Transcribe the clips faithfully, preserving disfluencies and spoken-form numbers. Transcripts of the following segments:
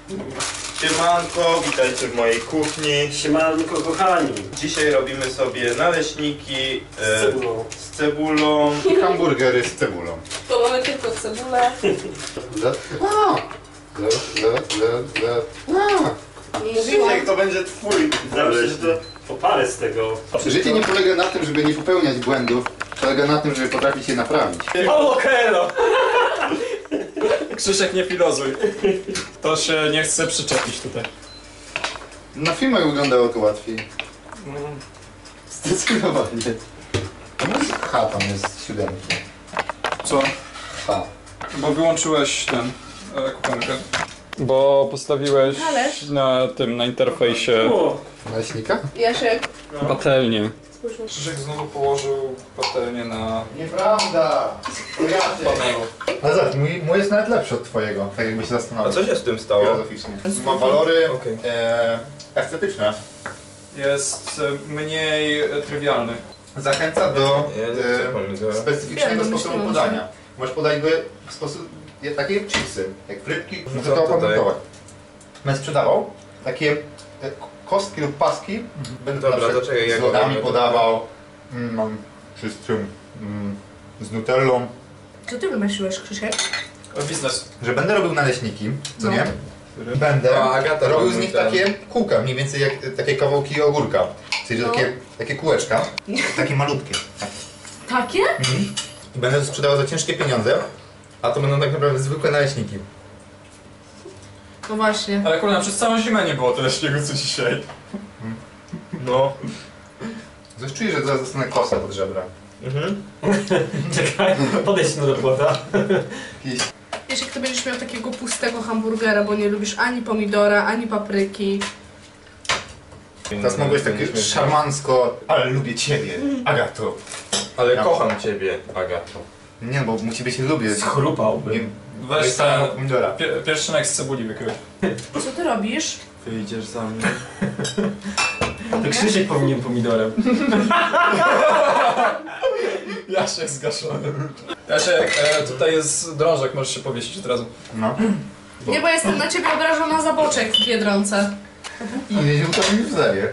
Siemanko, witajcie w mojej kuchni. Siemanko kochani. Dzisiaj robimy sobie naleśniki z cebulą. E, z cebulą. I hamburgery z cebulą. To mamy tylko cebulę. Krzysiek, to będzie twój. Zawsze, że to poparę z tego. Życie nie polega na tym, żeby nie popełniać błędów. Polega na tym, żeby potrafić je naprawić. O, Kelo! Krzysiek, nie filozuj. To się nie chce przyczepić tutaj. Na filmach wyglądało to łatwiej. Zdecydowanie. H tam jest siódemki. Co? H. Bo wyłączyłeś ten e, kuchenkę. Bo postawiłeś Talerz. na tym, na interfejsie O, Naleśnika? Jasiek, patelnię. spójrz na Krzysiek znowu położył patelnię na Nieprawda! panelu. Ale zobacz, mój, mój jest nawet lepszy od twojego, tak jakby się A zastanowił. co się z tym stało? Filozoficznie. Ma walory Okej. e, estetyczne. Jest e, mniej e, trywialny. Zachęca do Ja nie chcę pomidora. e, specyficznego Ja sposobu domyśliłam podania. Możesz podać go w sposób, jak takie chipsy, jak frytki. No Muszę to to tutaj. opamiętować. Będę sprzedawał takie e, kostki lub paski. Będę Dobra, na przykład to czekaj, ja z go lodami robię. podawał. Mm, czy z czym? Mm, z nutellą. Co ty wymyśliłeś, Krzysiek? E, biznes. Że będę robił naleśniki, co No. nie? Będę A, Agata robił robi z nich ten. takie kółka, mniej więcej jak takie kawałki ogórka. Czyli że No. takie, takie kółeczka, takie malutkie. Takie? Mhm. I będę to sprzedawał za ciężkie pieniądze, a to będą tak naprawdę zwykłe naleśniki. No właśnie. Ale kurwa, przez całą zimę nie było tyle śniegu co dzisiaj. No. Coś czuję, że zaraz dostanę kosę pod żebra. Mhm. czekaj, podejdź no do płota. Jasiek, ty będziesz miał takiego pustego hamburgera, bo nie lubisz ani pomidora, ani papryki. Teraz mogłeś tak szarmancko, ale lubię ciebie, Agato. Ale Ja. kocham ciebie, Agato. Nie, bo musi być lubię. Schrupałbym. Nie, Weź weź ten pomidora. pie, pierścionek z cebuli wykryj. Co ty robisz? Wyjdziesz za mnie. To Krzysiek powinien pomidorem. Jasiek zgaszony. Jasiek, e, tutaj jest drążek, możesz się powiesić od razu. No. Nie, bo jestem na ciebie obrażona za boczek w Biedronce. I nie to mi w zerię.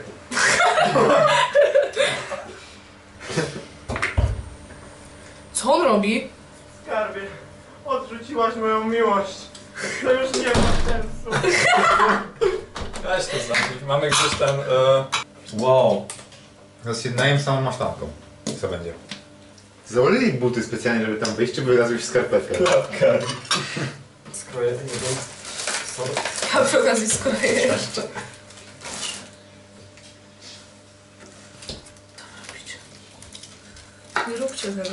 Co on robi? Skarbie, odrzuciłaś moją miłość. To już nie ma sensu. Weź to zamknij. Mamy gdzieś ten... E, Wow. Teraz się najem samą masztanką. Co będzie? Założyli buty specjalnie, żeby tam wyjść, czy wylazłeś w skarpetkę? Skroję tego. Sorry. Ja przy okazji skroję jeszcze. Co robicie? Nie róbcie tego.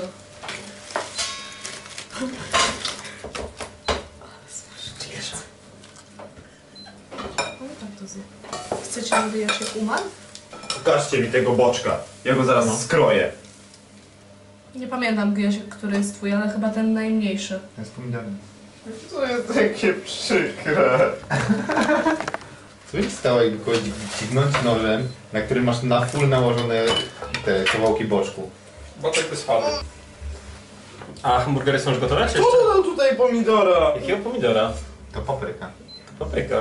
No tak to zje. Chcecie, żeby Jasiek umarł? Pokażcie mi tego boczka. Ja go zaraz No. skroję. Nie pamiętam, Jasiek, który jest twój, ale chyba ten najmniejszy. Ten z pomidorem. To jest takie przykre. Co by ci stało, jakby kogoś dźgnąć nożem, na którym masz na full nałożone te kawałki boczku? boczek by spadł. A hamburgery są już gotowe, czy Kto jeszcze? dodał tutaj pomidora? Jakiego pomidora? To papryka. Papryka.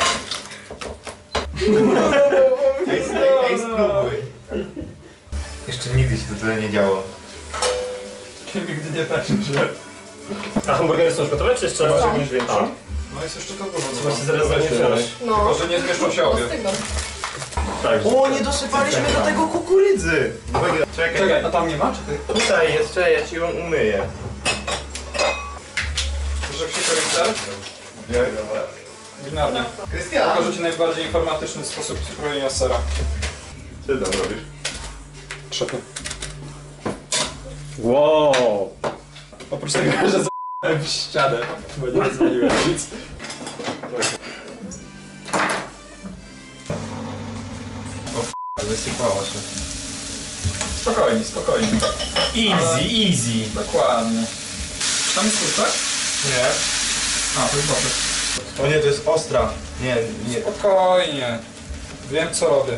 Ej, ej, spróbuj. Jeszcze nigdy się to tyle nie działo. Nigdy nie tak, że... A hamburgery są już gotowe, czy jeszcze? Chyba, że jakieś większe? No jest jeszcze to dużo. Trzeba się zaraz zamieszać. No. Tylko, że nie zmieszczą się obie. Ostygną. Tak. O, nie dosypaliśmy do tego kukurydzy. Czekaj, Czekaj, a tam nie ma? Czy ty? tutaj jest, czekaj, ja ci ją umyję. Że Krzysiek ser? Nie, dobra. Binarnie. Krystian! Pokażę ci najbardziej informatyczny sposób krojenia sera. Co ty tam robisz? Trzepy. Wow. Oprócz tego, że z***łem w ścianę, bo nie zmieniłem nic. Wysypało się. Spokojnie, spokojnie. Easy, easy. Dokładnie. Tam jest kurczak? Nie. A, to jest boczek. O nie, to jest ostra. Nie, nie. Spokojnie. Wiem co robię.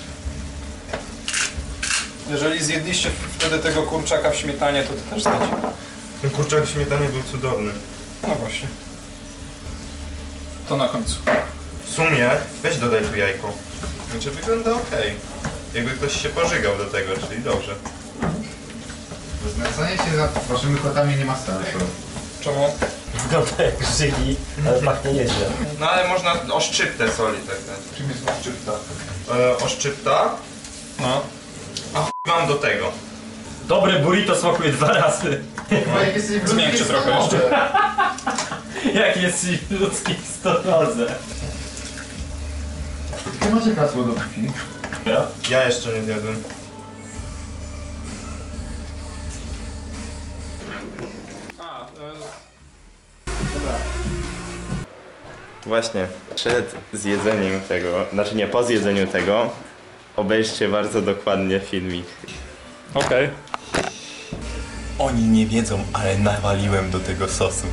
Jeżeli zjedliście wtedy tego kurczaka w śmietanie, to ty też znacie. Ten kurczak w śmietanie był cudowny. No właśnie. To na końcu. W sumie, weź dodaj tu jajko. Znaczy wygląda okej. Jakby ktoś się pożygał do tego, czyli dobrze. Znęcanie się za waszymi kotami nie ma sensu. Czemu? Wygląda jak żygi, ale pachnie nieźle. No ale można oszczyptę soli tak dać. Czym jest odczypta? E, oszczypta? No. A chuj mam do tego. Dobre burrito smakuje dwa razy. Bo jak jesteś w Zmiękczy ludzkiej trochę jeszcze. stodole. Jak jesteś w ludzkiej stodole. Jakie macie hasło do krwi? Ja? Ja jeszcze nie zjadłem. A, e, Właśnie, przed zjedzeniem tego, znaczy nie, po zjedzeniu tego, obejrzcie bardzo dokładnie filmik. okej. Oni nie wiedzą, ale nawaliłem do tego sosu.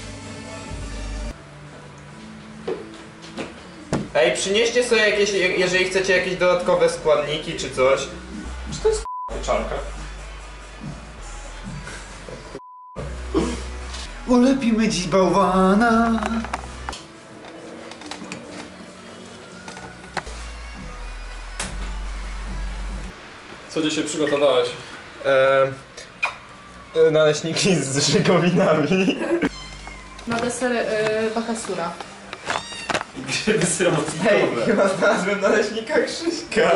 Ej, przynieście sobie jakieś, jeżeli chcecie jakieś dodatkowe składniki czy coś. Czy to jest pieczarka? Ulepimy dziś bałwana. Co dzisiaj przygotowałeś? Eee, naleśniki z żygowinami. Na deser yy, bakasura. Grzyby syrowotnikowe. Hej, chyba znalazłem naleśnika Krzyśka.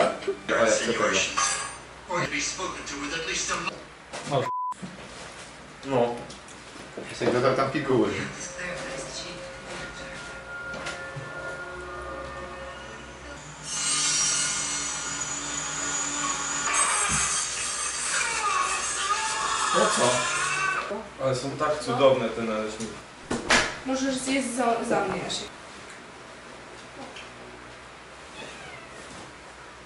No. Się dodał tam piguły. No co? Ale są tak cudowne te naleśniki. Możesz zjeść za, za mnie, Jasiek.